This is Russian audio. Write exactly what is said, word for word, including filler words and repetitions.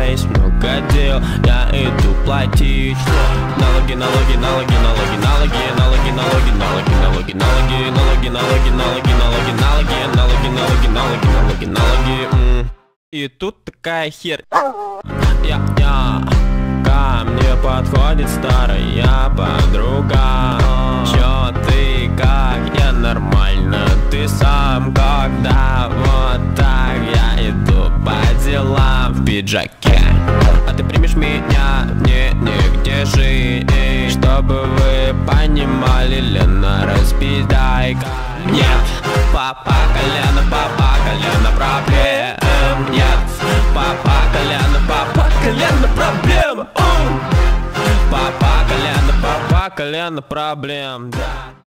есть много дел, я иду платить. Налоги, налоги, налоги, налоги, налоги, налоги, налоги, налоги, налоги, налоги, налоги, налоги, налоги, налоги, налоги, налоги, налоги, налоги, налоги, налоги. И тут такая хер. Я, я, ко мне подходит старая подруга. Чё ты, как я нормально, ты сам когда вот так я иду по делам в пиджаке. А ты примешь меня, мне негде жить. Чтобы вы понимали, Лена, распиздайка. Нет, папа колено, папа колено проблем. Нет, папа колено, папа колено проблем. Папа колено, папа колено проблем.